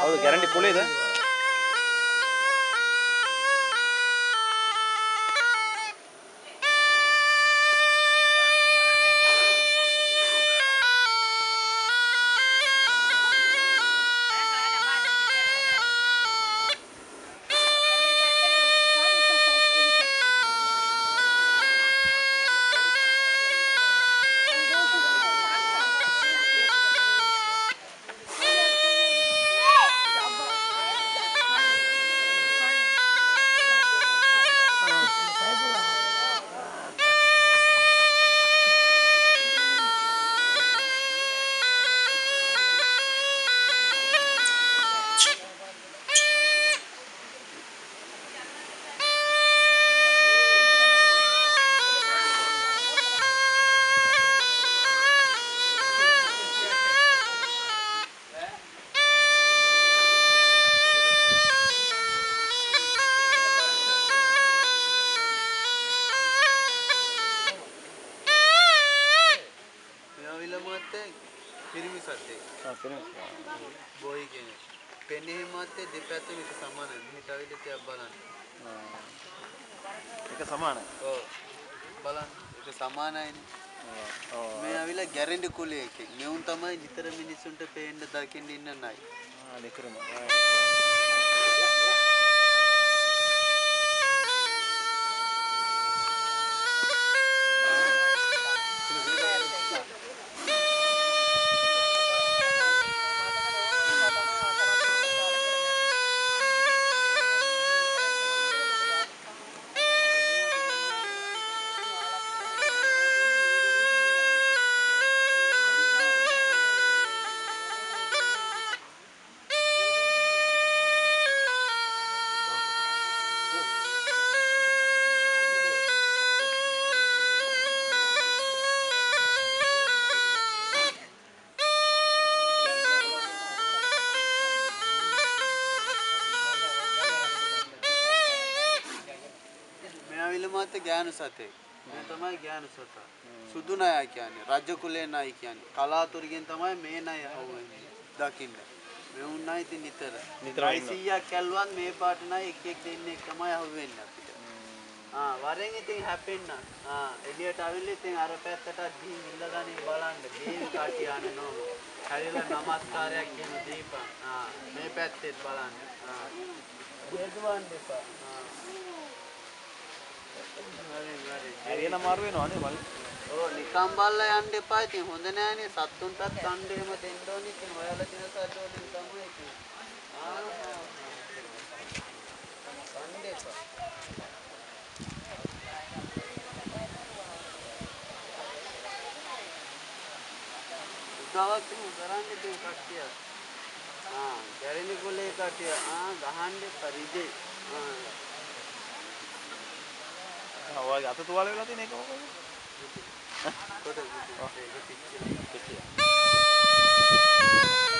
ಹೌದು guarantee full ಇದೆ. බොයි කියන්නේ පෙනේ මාත්තේ දෙපැත්තම එක සමානයි. මෙහෙට ආවිද තියක් බලන්න. එක සමානයි. ඔව්. බලන්න. ඒක සමානයිනේ. ඔව්. මේ ආවිලා ගැරන්ටි කුලේ එකෙක්. මෙවුන් තමයි නිතර මිනිස්සුන්ට පේන්න දකින්න ඉන්න නයි. නිතරම. ගෑනු සතෙක්. මේ තමයි ගෑනු සතා. සුදු නයා කියන්නේ රජ කුලේ නයි කියන්නේ. කලාතුරකින් තමයි මේ නය අහුවෙන්නේ. දකින්න. මේ උන්නයි ඉතින් නිතර. නිතරයි 100ක් කැල්ලුවත් මේ පාට නයි එක දෙන්නේ තමයි අහුවෙන්නේ අපිට. වරෙන් ඉතින් හැපෙන්න. එළියට ආවිල්ලා ඉතින් අර පැත්තට ගිහින් ඉල්ලගනින් බලන්න. මේ කාටි යන්නේ නෝ. හැරිලා නමස්කාරයක් කියන දීපන්. මේ පැත්තෙත් බලන්න. හේතුවන් දෙපා. හරියන මාරු වෙනවනේ මල්. ඔව් නිකම් බල්ලා යන්න එපා. ඉතින් හොඳ නෑනේ සත්තුන්ටත් කන්න එහෙම දෙන්න ඕනේ. ඉතින් ඔයාලා කියන සද්ද වලින් තමයි කියන්නේ. කන්න එපා. උදාවක් කරන්නේ දෙය කට්ටිය. ගැරෙන්නේ කොලේ කට්ටිය. ගහන්නේ පරිදේ. ඔයාගේ අත තුවාල වෙලා තියෙන එක මොකද? කොතනද? ඒක පිච්චිලා.